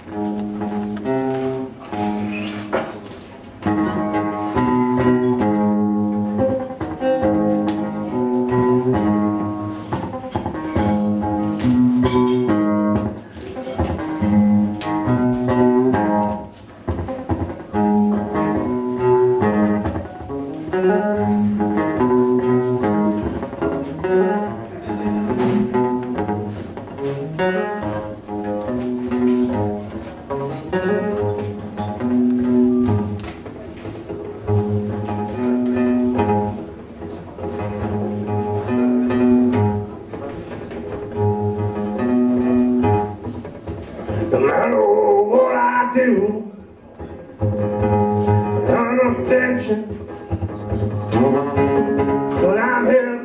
No matter what I do, I'm no attention, but I'm here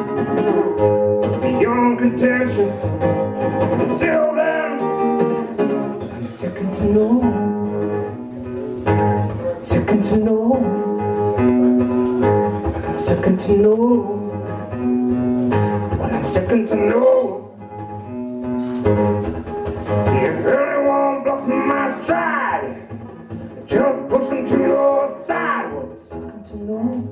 beyond contention. Until then, I'm second to know, second to know, second to know, but I'm second to know. If anyone blocks my stride, just push them to your side. Well, it's second to know.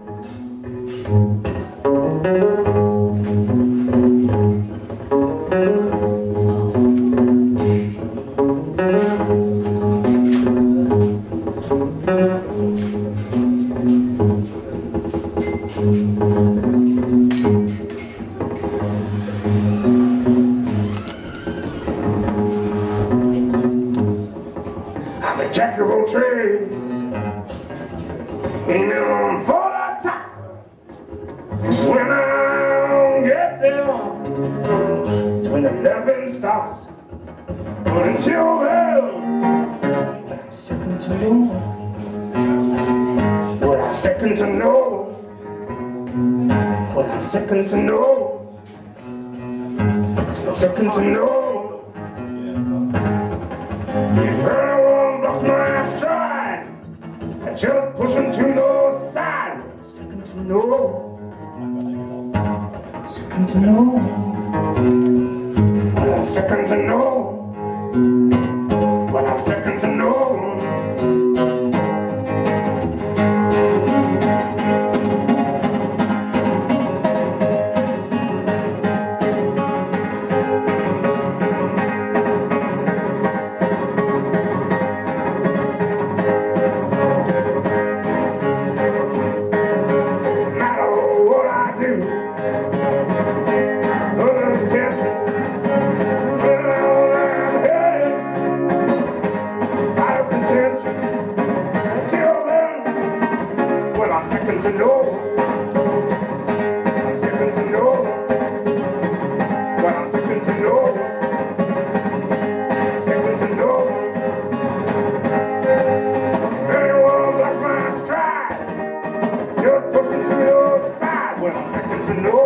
I'm a jack of all trades, aiming on for the top. When I get there, it's when the laughing stops. But until then, I'm second to know. Well, I'm second to know. Well, I'm second to know. Second to know. If anyone blocks my stride, I just push them to the side. Second to know. Second to know. Well, I'm second to know. Well, I'm second to know. I'm second to know. I'm second to know. Well, I'm second to know. Second to know. If anyone blocks my stride, just push them to your side. Well, I'm second to know.